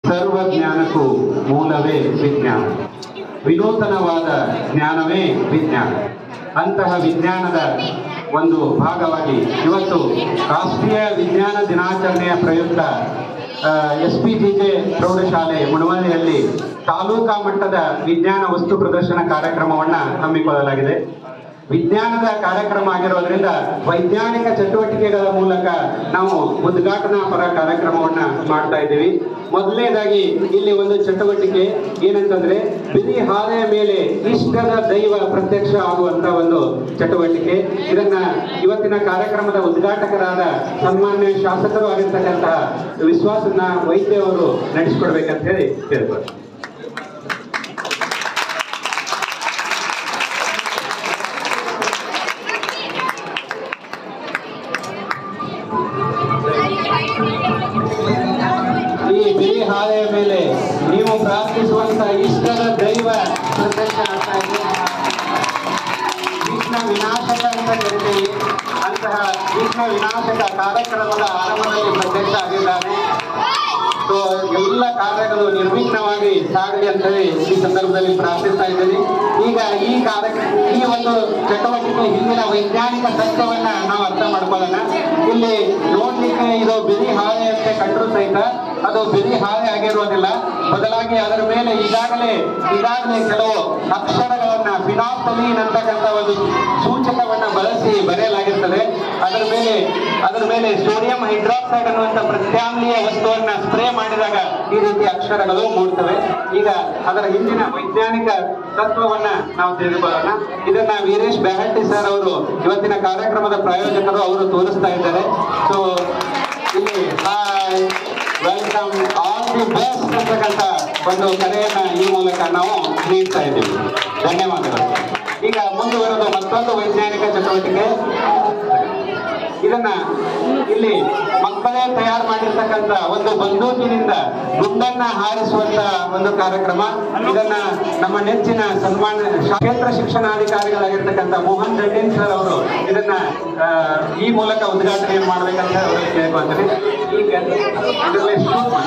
ಸರ್ವಜ್ಞಾನಕ್ಕೂ ಮೂಲವೇ ವಿಜ್ಞಾನ, ವಿನೂತನವಾದ ಜ್ಞಾನವೇ ವಿಜ್ಞಾನ. ಅಂತಹ ವಿಜ್ಞಾನದ ಒಂದು ಭಾಗವಾಗಿ ಇವತ್ತು ರಾಷ್ಟ್ರೀಯ ವಿಜ್ಞಾನ ದಿನಾಚರಣೆಯ ಪ್ರಯುಕ್ತ SPGJ ಪ್ರೌಢಶಾಲೆ ಮುಣವಳ್ಳಿಯಲ್ಲಿ ತಾಲೂಕಾ ಮಟ್ಟದ ವಿಜ್ಞಾನ ವಸ್ತು ಪ್ರದರ್ಶನ ಕಾರ್ಯಕ್ರಮವನ್ನು ಹಮ್ಮಿಕೊಳ್ಳಲಾಗಿದೆ. ವಿಜ್ಞಾನದ ಕಾರ್ಯಕ್ರಮ ಆಗಿರೋದ್ರಿಂದ ವೈಜ್ಞಾನಿಕ ಚಟುವಟಿಕೆಗಳ ಮೂಲಕ ನಾವು ಉದ್ಘಾಟನಾ ಪರ ಕಾರ್ಯಕ್ರಮವನ್ನ ಮಾಡ್ತಾ ಇದ್ದೀವಿ. ಮೊದಲನೇದಾಗಿ ಇಲ್ಲಿ ಒಂದು ಚಟುವಟಿಕೆ ಏನಂತಂದ್ರೆ ಬಿಳಿ ಹಾಳೆಯ ಮೇಲೆ ಇಷ್ಟದ ದೈವ ಪ್ರತ್ಯಕ್ಷ ಆಗುವಂತ ಒಂದು ಚಟುವಟಿಕೆ. ಇದನ್ನ ಇವತ್ತಿನ ಕಾರ್ಯಕ್ರಮದ ಉದ್ಘಾಟಕರಾದ ಸನ್ಮಾನ್ಯ ಶಾಸಕರು ಆಗಿರ್ತಕ್ಕಂತಹ ವಿಶ್ವಾಸನ ವೈದ್ಯ ಅವರು ನಡೆಸಿಕೊಡ್ಬೇಕಂತ ಹೇಳಿ ಕೇಳ್ಬೋದು. ಈ ಬಿಳಿ ಹಾಳೆಯ ಮೇಲೆ ನೀವು ಪ್ರಾರ್ಥಿಸುವಂತ ಇಷ್ಟದ ದೈವ ಪ್ರತ್ಯಕ್ಷ ಆಗ್ತಾ ಇದೆ. ವಿಘ್ನ ವಿನಾಶಕ ಅಂತ ಕರಿತೀವಿ. ಅಂತಹ ವಿಘ್ನ ವಿನಾಶಕ ಕಾರ್ಯಕ್ರಮದ ಆರಂಭದಲ್ಲಿ ಪ್ರತ್ಯಕ್ಷ ಆಗಿದ್ದಾನೆ. ಸೊ ಎಲ್ಲ ಕಾರ್ಯಗಳು ನಿರ್ವಿಘ್ನವಾಗಿ ಸಾಗಲಿ ಅಂತ ಹೇಳಿ ಈ ಸಂದರ್ಭದಲ್ಲಿ ಪ್ರಾರ್ಥಿಸ್ತಾ ಇದ್ದೀನಿ. ಈಗ ಈ ಒಂದು ಚಟುವಟಿಕೆ ಹಿಂದಿನ ವೈಜ್ಞಾನಿಕ ತತ್ವವನ್ನ ನಾವು ಅರ್ಥ ಮಾಡ್ಕೊಳ್ಳೋಣ. ಇಲ್ಲಿ ನೋಡ್ಲಿಕ್ಕೆ ಇದು ಬಿಳಿ ಹಾಳೆ ಅಂತ ಕಂಡ್ರು ಸಹಿತ ಅದು ಬಿಳಿ ಹಾಳೆ ಆಗಿರುವುದಿಲ್ಲ. ಬದಲಾಗಿ ಅದರ ಮೇಲೆ ಈಗಾಗಲೇ ಕೆಲವು ಅಕ್ಷರಗಳನ್ನ ಫಿನಾಫ್ಥಲೀನ್ ಅಂತಕ್ಕಂಥ ಒಂದು ಸೂಚಕವನ್ನ ಬಳಸಿ ಬರೆಯಲಾಗಿರ್ತದೆ. ಅದರ ಮೇಲೆ ಸೋಡಿಯಂ ಹೈಡ್ರಾಕ್ಸೈಡ್ ಅನ್ನುವಂಥ ಪ್ರತ್ಯಾಮ್ಲೀಯ ವಸ್ತುವನ್ನ ಸ್ಪ್ರೇ ಮಾಡಿದಾಗ ಈ ರೀತಿ ಅಕ್ಷರಗಳು ಮೂಡ್ತವೆ. ಈಗ ಅದರ ಹಿಂದಿನ ವೈಜ್ಞಾನಿಕ ತತ್ವವನ್ನ ನಾವು ತಿಳಿದುಕೊಳ್ಳೋಣ. ಇದನ್ನ ವೀರೇಶ್ ಬ್ಯಾಹಟ್ಟಿ ಸರ್ ಅವರು ಇವತ್ತಿನ ಕಾರ್ಯಕ್ರಮದ ಪ್ರಾಯೋಜಕರು ಅವರು ತೋರಿಸ್ತಾ ಇದ್ದಾರೆ. ಸೊ ಇಲ್ಲಿ ವೆಲ್ಕಮ್ ಆಲ್ ದಿ ಬೆಸ್ಟ್ ಅಂತಕ್ಕಂಥ ಒಂದು ಕರೆಯನ್ನ ಈ ಮೂಲಕ ನಾವು ನೀಡ್ತಾ ಇದ್ದೀವಿ. ಧನ್ಯವಾದಗಳು. ಈಗ ಮುಂದುವರೆದು ಮತ್ತೊಂದು ವೈಜ್ಞಾನಿಕ ಚಟುವಟಿಕೆ. ಇದನ್ನ ಇಲ್ಲಿ ಮಕ್ಕಳೇ ತಯಾರು ಮಾಡಿರ್ತಕ್ಕಂಥ ಒಂದು ಬಂದೂಕಿನಿಂದ ಗುಂಡನ್ನ ಹಾರಿಸುವಂತ ಒಂದು ಕಾರ್ಯಕ್ರಮ. ಇದನ್ನ ನಮ್ಮ ನೆಚ್ಚಿನ ಕ್ಷೇತ್ರ ಶಿಕ್ಷಣಾಧಿಕಾರಿಗಳಾಗಿರ್ತಕ್ಕಂಥ ಮೋಹನ್ ರೆಡ್ಡಿ ಸರ್ ಅವರು ಇದನ್ನ ಈ ಮೂಲಕ ಉದ್ಘಾಟನೆಯನ್ನು ಮಾಡ್ಬೇಕಂತ ಅವರಿಗೆ ಕೇಳ್ಕೊಳ್ತಾರೆ. ಈಗ ಇದರಲ್ಲಿ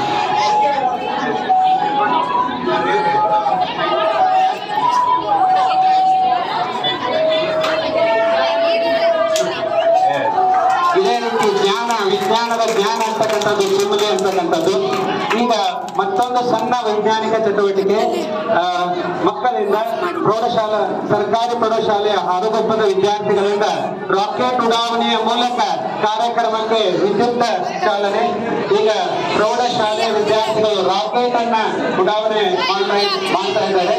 ಇದೇ ರೀತಿ ವಿಜ್ಞಾನದ ಜ್ಞಾನ ಅಂತಕ್ಕಂಥದ್ದು ಚಿಮ್ಮಲಿ ಅಂತಕ್ಕಂಥದ್ದು. ಈಗ ಮತ್ತೊಂದು ಸಣ್ಣ ವೈಜ್ಞಾನಿಕ ಚಟುವಟಿಕೆ ಮಕ್ಕಳಿಂದ ಸರ್ಕಾರಿ ಪ್ರೌಢಶಾಲೆಯ ಹಾರುಗೊಪ್ಪದ ವಿದ್ಯಾರ್ಥಿಗಳಿಂದ ರಾಕೆಟ್ ಉಡಾವಣೆಯ ಮೂಲಕ ಕಾರ್ಯಕ್ರಮಕ್ಕೆ ವಿದ್ಯುತ್ ಚಾಲನೆ. ಈಗ ಪ್ರೌಢಶಾಲೆಯ ವಿದ್ಯಾರ್ಥಿಗಳು ರಾಕೆಟ್ ಅನ್ನ ಉಡಾವಣೆ ಮಾಡ್ತಾ ಇದ್ದಾರೆ.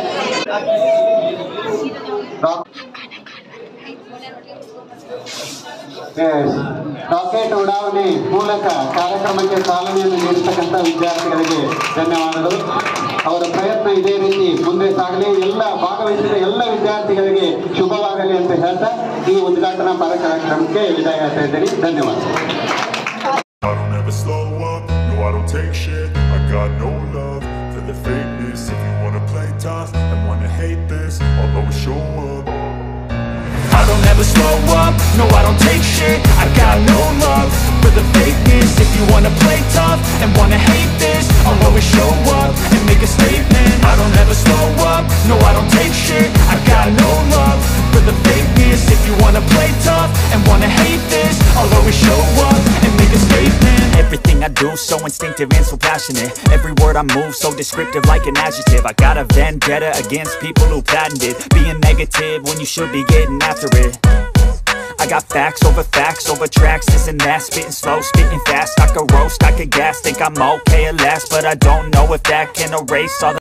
ರಾಕೆಟ್ ಉಡಾವಣೆ ಮೂಲಕ ಕಾರ್ಯಕ್ರಮಕ್ಕೆ ಚಾಲನೆಯನ್ನು ನೀಡತಕ್ಕಂಥ ವಿದ್ಯಾರ್ಥಿಗಳಿಗೆ ಧನ್ಯವಾದಗಳು. ಅವರ ಪ್ರಯತ್ನ ಇದೇ ರೀತಿ ಮುಂದೆ ಸಾಗಲಿ, ಭಾಗವಹಿಸಿದ ಎಲ್ಲ ವಿದ್ಯಾರ್ಥಿಗಳಿಗೆ ಶುಭವಾಗಲಿ ಅಂತ ಹೇಳ್ತಾ ಈ ಉದ್ಘಾಟನಾ ಕಾರ್ಯಕ್ರಮಕ್ಕೆ ವಿದಾಯ ಹೇಳ್ತಾ ಇದ್ದೇನೆ. ಧನ್ಯವಾದ. I don't ever slow up, no I don't take shit. I got no love for the fakeness. If you wanna play tough and wanna hate this, I'll always show up and make a statement. I don't ever slow up, no I don't take shit. I got no love for the fakeness. If you wanna play tough and wanna hate this, I'll always show up and make a statement. Everything I do so instinctive and so passionate. Every word I move so descriptive like an adjective. I got a vendetta against people who patented being negative when you should be getting after it. I got facts over tracks, this and that, spitting slow, spitting fast. I could roast, I could gas, think I'm okay at last, but I don't know if that can erase all the